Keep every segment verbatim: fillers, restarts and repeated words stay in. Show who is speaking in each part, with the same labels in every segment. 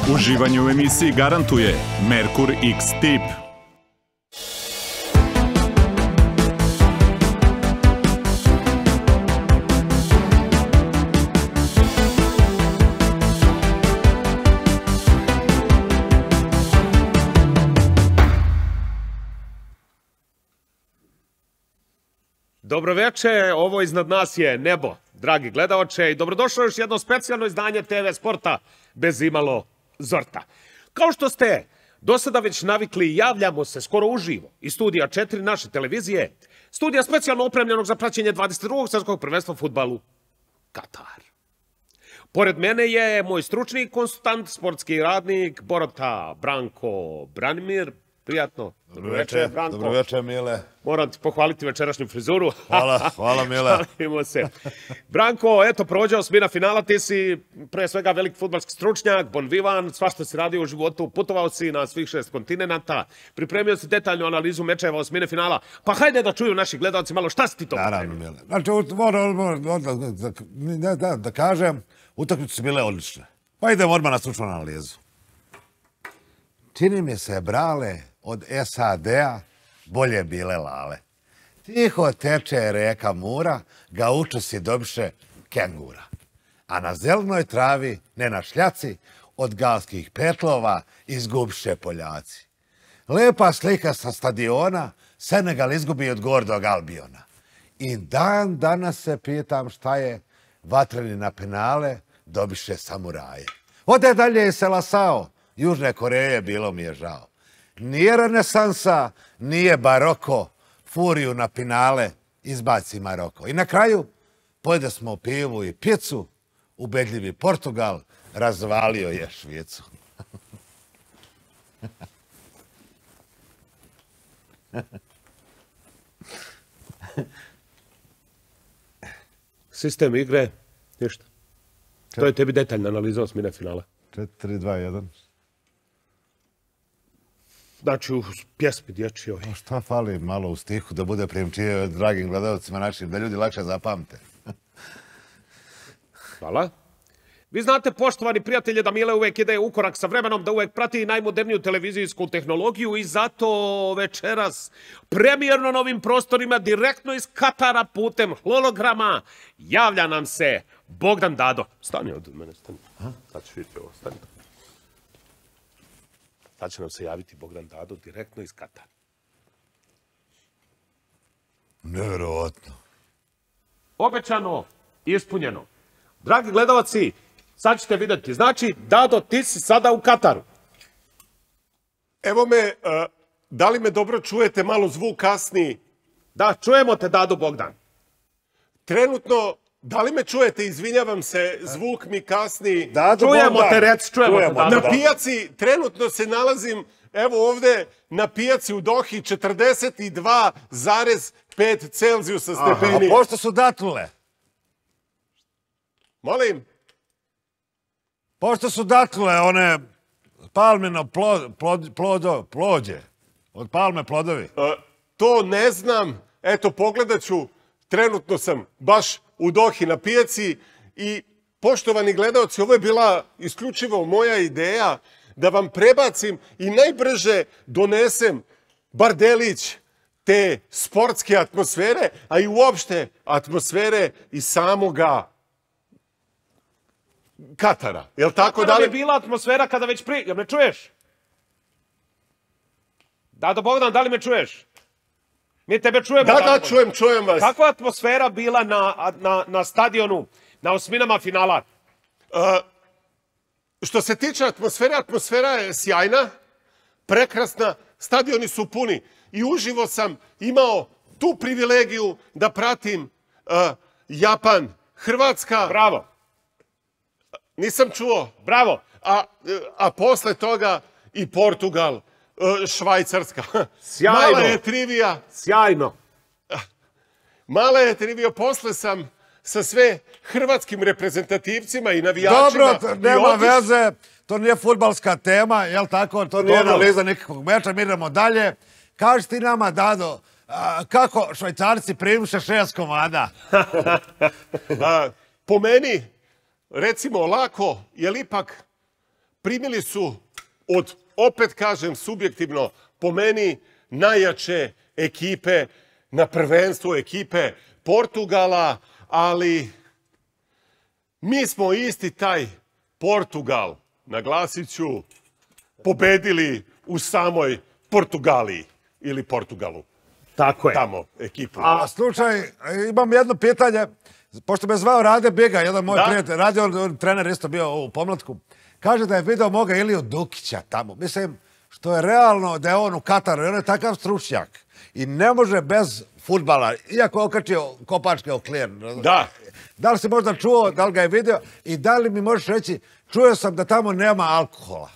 Speaker 1: Uživanje u emisiji garantuje Merkur X-Tip.
Speaker 2: Dobro veče, ovo iznad nas je nebo, dragi gledaoče, i dobrodošlo još jedno specijalno izdanje te ve Sporta bez imalo zorta. Kao što ste do sada već navikli, javljamo se skoro uživo iz studija četiri naše televizije, studija specijalno opremljenog za praćenje dvadeset drugog svjetskog prvenstva u fudbalu Katar. Pored mene je moj stručni konsultant, sportski radnik, Borota Branko Branimir. Prijatno.
Speaker 3: Dobro večer, Branko. Dobro večer, Mile.
Speaker 2: Moram ti pohvaliti večerašnju frizuru.
Speaker 3: Hvala, hvala, Mile.
Speaker 2: Hvalimo se. Branko, eto, prođe osmina finala, ti si pre svega velik fudbalski stručnjak, bon vivan, sva što si radio u životu, putovao si na svih šest kontinenta, pripremio si detaljnu analizu mečeva osmine finala, pa hajde da čuju naši gledalci malo šta si ti to
Speaker 3: pripremio. Naravno, Mile. Znači, moram da, da kažem, utakmice su bile odlične. Pa idemo odmah na stručnu analizu. Čini mi se, brale, od es a de a bolje bile lale. Tiho teče reka Mura, ga učesi dobiše kengura. A na zelenoj travi, ne na šljaci, od galskih petlova izgubiše Poljaci. Lepa slika sa stadiona, Senegal izgubi od gordog Albiona. I dan danas se pitam šta je, vatreni na penale dobiše samuraje. Ode dalje i Selasao, Južne Koreje, bilo mi je žao. Nije renesansa, nije baroko, furiju na finale izbaci Maroko. I na kraju pojede smo pivu i picu, ubedljivi Portugal razvalio je Švicu.
Speaker 2: Sistem igre, ništa. To je tebi detaljna analiza osmine finala.
Speaker 3: četiri dva jedan.
Speaker 2: Znači, u pjesmi dječjoj.
Speaker 3: Šta fali malo u stihu da bude primčije dragim gledalcima našim, da ljudi lakše zapamte.
Speaker 2: Hvala. Vi znate, poštovani prijatelji, da Mile uvek ide u korak sa vremenom, da uvek prati najmoderniju televizijsku tehnologiju i zato večeras premijerno na ovim prostorima, direktno iz Katara putem holograma, javlja nam se Bogdan Dado. Stani od mene, stani. Sad ću vidjeti ovo, stani. Sad će nam se javiti Bogdan Dado direktno iz Katara.
Speaker 3: Nevjerovatno.
Speaker 2: Obećano, ispunjeno. Dragi gledalci, sad ćete vidjeti. Znači, Dado, ti si sada u Kataru.
Speaker 4: Evo me, da li me dobro čujete, malo zvuk kasni?
Speaker 2: Da, čujemo te, Dado Bogdan.
Speaker 4: Trenutno, da li me čujete, izvinjavam se, zvuk mi kasni.
Speaker 2: Čujemo te, rec, čujemo te, Dado.
Speaker 4: Na pijaci, trenutno se nalazim, evo ovde, na pijaci u Dohi, četrdeset dva zarez pet Celzijusa stepeni.
Speaker 3: A pošto su datlule?
Speaker 4: Molim?
Speaker 3: Pošto su datlule, one palmino plodo, plođe, od palme plodovi.
Speaker 4: To ne znam, eto pogledat ću, trenutno sam baš u Dohi na pijaci i poštovani gledalci, ovo je bila isključivo moja ideja da vam prebacim i najbrže donesem bar delić te sportske atmosfere, a i uopšte atmosfere i samoga Katara. Jel tako?
Speaker 2: Kako je bila atmosfera kada već pri... Jel me čuješ? Dado Bogdan, da li me čuješ? Mi tebe čujemo.
Speaker 4: Da, da, čujem, čujem vas.
Speaker 2: Kakva je atmosfera bila na, na, na stadionu, na osminama finala?
Speaker 4: Uh, što se tiče atmosfere, atmosfera je sjajna, prekrasna, stadioni su puni i uživo sam imao tu privilegiju da pratim uh, Japan, Hrvatska.
Speaker 2: Bravo.
Speaker 4: Nisam čuo.
Speaker 2: Bravo.
Speaker 4: A, a posle toga i Portugal, Švajcarska.
Speaker 2: Sjajno.
Speaker 4: Mala je trivija.
Speaker 2: Sjajno.
Speaker 4: Mala je trivija. Posle sam sa sve hrvatskim reprezentativcima i navijačima.
Speaker 3: Dobro, nema veze. To nije fudbalska tema, jel tako? To nije analiza nikakvog meča. Mi idemo dalje. Kaži ti nama, Dado, kako Švajcarci primiše šest komada?
Speaker 4: Po meni, recimo lako, jer ipak primili su od, opet kažem, subjektivno, po meni, najjače ekipe na prvenstvu ekipe Portugala, ali mi smo isti taj Portugal, naglasit ću, pobedili u samoj Portugaliji ili Portugalu.
Speaker 2: Tako je.
Speaker 4: Tamo, ekipu.
Speaker 3: A slučaj, imam jedno pitanje, pošto me zvao Rade Biga, jedan moj prijatelj, Rade, on trener isto bio u Pomlatku, kaže da je video moga Iliju Dukića tamo. Mislim, što je realno da je on u Kataru, on je takav stručnjak i ne može bez fudbala, iako okačio kopačke o klijen.
Speaker 4: Da.
Speaker 3: Da li si možda čuo, da li ga je video i da li mi možeš reći, čuo sam da tamo nema alkohola.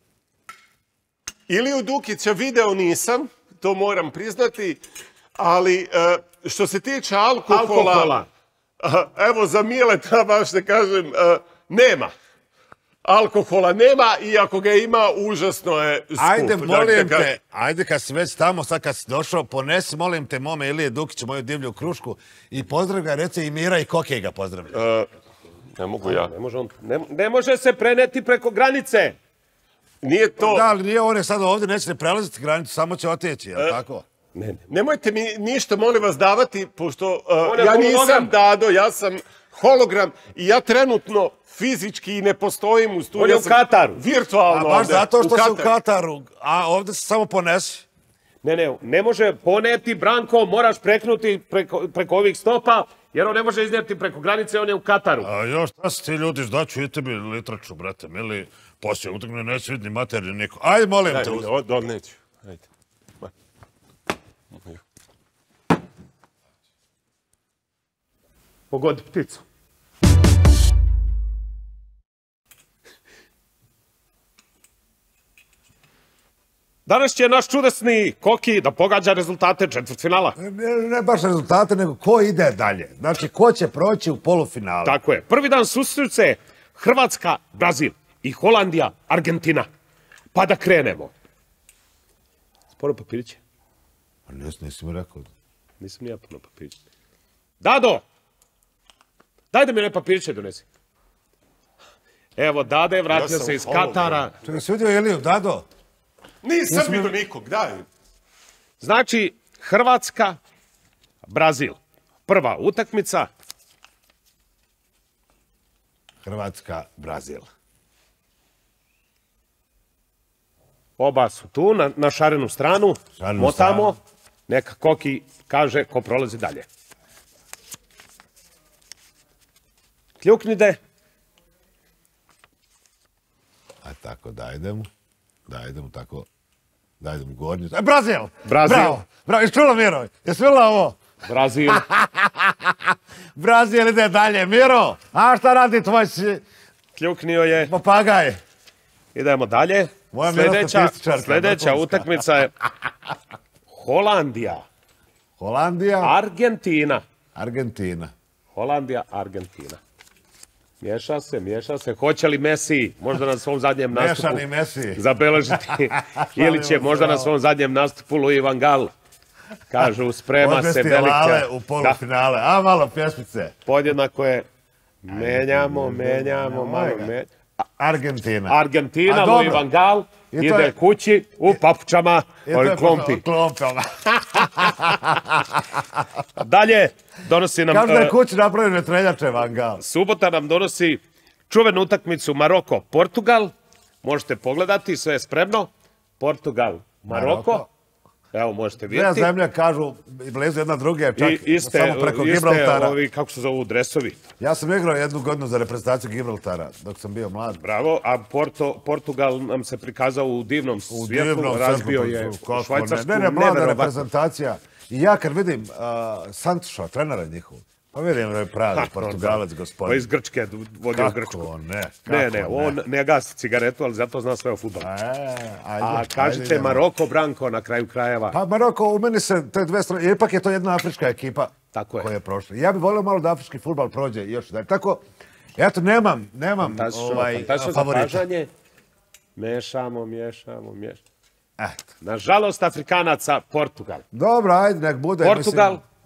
Speaker 4: Iliju Dukića video nisam, to moram priznati, ali što se tiče alkohola, evo za Mileta, baš da kažem, nema. Alkohola nema, iako ga ima, užasno je skup.
Speaker 3: Ajde, molim te, ajde kad si već tamo, sad kad si došao, ponesi, molim te, mome Ilije Dukića, moju divlju krušku i pozdrav ga, reci i Mira i Kokej ga pozdravlja.
Speaker 4: Ne mogu ja.
Speaker 2: Ne može se preneti preko granice.
Speaker 4: Nije to...
Speaker 3: Da, ali nije, on je sada ovdje, neće ne prelaziti granicu, samo će otići, je li tako?
Speaker 4: Ne, nemojte mi ništa, molim vas, davati, pošto ja nisam Dado, ja sam hologram i ja trenutno fizički ne postojim u studiju.
Speaker 2: On je u Kataru.
Speaker 4: Virtualno.
Speaker 3: A baš zato što si u Kataru, a ovdje se samo ponesi.
Speaker 2: Ne, ne, ne može poneti, Branko, moraš preknuti preko ovih stopa, jer on ne može iznijeti preko granice, on je u Kataru.
Speaker 5: A još, šta si ti ljudi, zdaću i tebi litraču, brate, mili, poslije utakne neće vidni materiju niko. Ajde, molim te.
Speaker 4: Ajde, neću. Ajde.
Speaker 2: Pogodi pticu. Danas će naš čudesni Koki da pogađa rezultate četvrtfinala.
Speaker 3: Ne baš rezultate, nego ko ide dalje. Znači, ko će proći u polufinale.
Speaker 2: Tako je. Prvi dan susreću se Hrvatska, Brazil i Holandija, Argentina. Pa da krenemo. Sporo papiriće.
Speaker 3: Pa nisi mi rekao.
Speaker 2: Nisam ni ja puno papiriće. Dado! Daj da mi ne papiriće donesi. Evo, Dade, vratio se iz Katara.
Speaker 3: Čekaj, si vidio Iliju, Dado?
Speaker 4: Nisam vidio nikog, daj.
Speaker 2: Znači, Hrvatska, Brazil. Prva utakmica.
Speaker 3: Hrvatska, Brazil.
Speaker 2: Oba su tu, na, na šarenu stranu.
Speaker 3: Šarenu
Speaker 2: Motamo.
Speaker 3: stranu.
Speaker 2: Neka Koki kaže ko prolazi dalje. Kljuknide.
Speaker 3: A tako, dajde mu. Dajde mu tako. Dajde mu gornju. E, Brazil!
Speaker 2: Brazil.
Speaker 3: Bravo! Bravo, jesi čula, Miro? Jesi čula ovo?
Speaker 2: Brazil.
Speaker 3: Brazil ide dalje. Miro, a šta radi tvoj si...
Speaker 2: Kljuknio je.
Speaker 3: Papagaj.
Speaker 2: Idemo dalje.
Speaker 3: Moja
Speaker 2: Sljedeća, sljedeća utakmica je Holandija.
Speaker 3: Holandija.
Speaker 2: Argentina.
Speaker 3: Argentina.
Speaker 2: Holandija, Argentina. Miješa se, miješa se. Hoće li Messi možda na svom zadnjem nastupu
Speaker 3: Mešani Messi.
Speaker 2: zabeležiti? Ili će možda na svom zadnjem nastupu Louis van Gaal? Kažu, sprema se
Speaker 3: Odvesti
Speaker 2: velike...
Speaker 3: Lale u polufinale. A, malo pjesmice.
Speaker 2: Podjednako je menjamo, menjamo, malo menjamo.
Speaker 3: Argentina.
Speaker 2: Argentina, Louis van Gaal ide kući u papučama, ovim klompi.
Speaker 3: Klompama.
Speaker 2: Dalje donosi nam...
Speaker 3: Kažu da je kući napravio vetrenjače Van Gaal.
Speaker 2: Subota nam donosi čuvenu utakmicu Maroko-Portugal. Možete pogledati, sve je spremno. Portugal, Maroko. Evo, možete vidjeti.
Speaker 3: Dve zemlje kažu blizu jedna druge, čak
Speaker 2: I iste,
Speaker 3: samo preko
Speaker 2: iste
Speaker 3: Gibraltara.
Speaker 2: ovi, kako se zovu, dresovi.
Speaker 3: Ja sam igrao jednu godinu za reprezentaciju Gibraltara dok sam bio mlad.
Speaker 2: Bravo, a Porto, Portugal nam se prikazao u divnom
Speaker 3: U
Speaker 2: svijetu,
Speaker 3: divnom
Speaker 2: razbio
Speaker 3: svijetu,
Speaker 2: je
Speaker 3: kako
Speaker 2: Švajcarsku,
Speaker 3: ne, ne, ne, mlada
Speaker 2: neverovatno.
Speaker 3: reprezentacija. I ja kad vidim uh, Santuša, trenera njihov, pa vidim da je pravi Portugalac, gospodin.
Speaker 2: Pa iz Grčke, vodio Grčku.
Speaker 3: Kako ne, kako
Speaker 2: Ne, ne, on ne gasi cigaretu, ali zato zna sve o fudbalu.
Speaker 3: E, ajde,
Speaker 2: A
Speaker 3: ajde,
Speaker 2: kažete
Speaker 3: idemo.
Speaker 2: Maroko, Branko, na kraju krajeva.
Speaker 3: Pa Maroko, u meni se te dve strane, ipak je to jedna afrička ekipa
Speaker 2: Tako je.
Speaker 3: koja je prošla. Ja bih volio malo da afrički fudbal prođe još dalje. Tako, eto, nemam, nemam
Speaker 2: Fantastično,
Speaker 3: ovaj,
Speaker 2: fantastično
Speaker 3: favorita.
Speaker 2: zapažanje. Mešamo, mješamo, mješamo.
Speaker 3: Eto.
Speaker 2: Nažalost, Afrikanaca, Portugal.
Speaker 3: Dobro, ajde, nek bude.
Speaker 2: Portugal,
Speaker 3: mislim,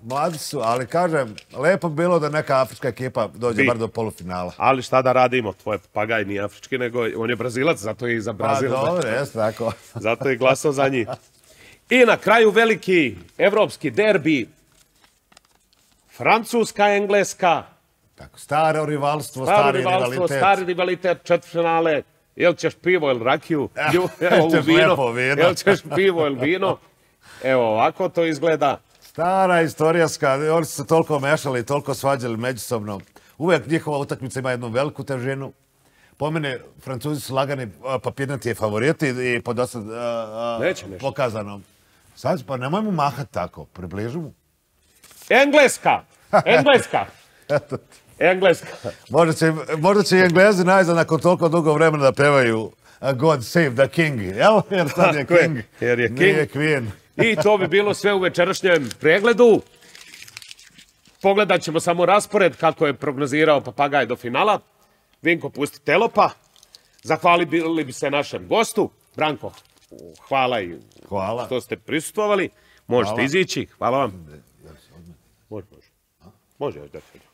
Speaker 3: mladi su, ali kažem, lepo bi bilo da neka afrička ekipa dođe
Speaker 2: Bi.
Speaker 3: bar do polufinala.
Speaker 2: Ali šta da radimo, tvoj papagaj nije afrički, nego on je Brazilac, zato je i za
Speaker 3: Pa
Speaker 2: Brazil.
Speaker 3: dobro, jes tako.
Speaker 2: Zato je glasao za njih. I na kraju veliki evropski derbi. Francuska, Engleska.
Speaker 3: Tako, staro rivalstvo,
Speaker 2: Staro
Speaker 3: stari
Speaker 2: rivalstvo,
Speaker 3: rivalitet.
Speaker 2: stari rivalitet, četvrtfinale. Jel ćeš pivo ili rakiju? Ju, Evo
Speaker 3: ćeš
Speaker 2: u vino.
Speaker 3: lepo vino.
Speaker 2: Jel ćeš pivo ili vino? Evo, ovako to izgleda.
Speaker 3: Stara istorijska, oni su se toliko mešali, toliko svađali međusobno. Uvijek njihova utakmica ima jednu veliku težinu. Po mene, Francuzi su lagani papirnati favoriti i po dosta
Speaker 2: Neće nešto.
Speaker 3: pokazanom. Sad, pa nemojmo mahati tako, približi mu.
Speaker 2: Engleska! Engleska! Engleska.
Speaker 3: Možda će, možda će i Englezi najzad nakon toliko dugo vremena da pevaju uh, God Save the King, jel? Jer sad je
Speaker 2: Tako je,
Speaker 3: King,
Speaker 2: jer je King.
Speaker 3: nije Queen.
Speaker 2: I to bi bilo sve u večerašnjem pregledu. Pogledat ćemo samo raspored kako je prognozirao papagaj do finala. Vinko, pusti telopa. Zahvalili bi se našem gostu. Branko, hvala i
Speaker 3: Hvala.
Speaker 2: što ste prisustvovali. Možete
Speaker 3: Hvala.
Speaker 2: izići. Hvala vam. Može, može. Može, još definitivno.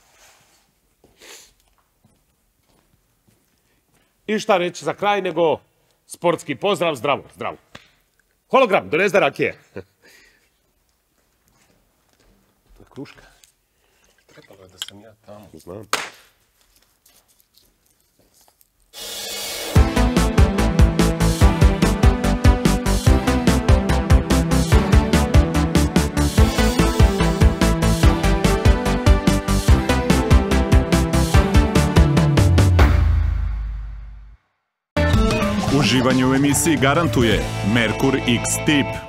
Speaker 2: I šta reći za kraj nego sportski pozdrav, zdravo, zdravo. Hologram, donesi da rakije. To je kruška.
Speaker 4: Trebalo je da sam ja tamo.
Speaker 2: Znam.
Speaker 1: Uživanje u emisiji garantuje Merkur X tip.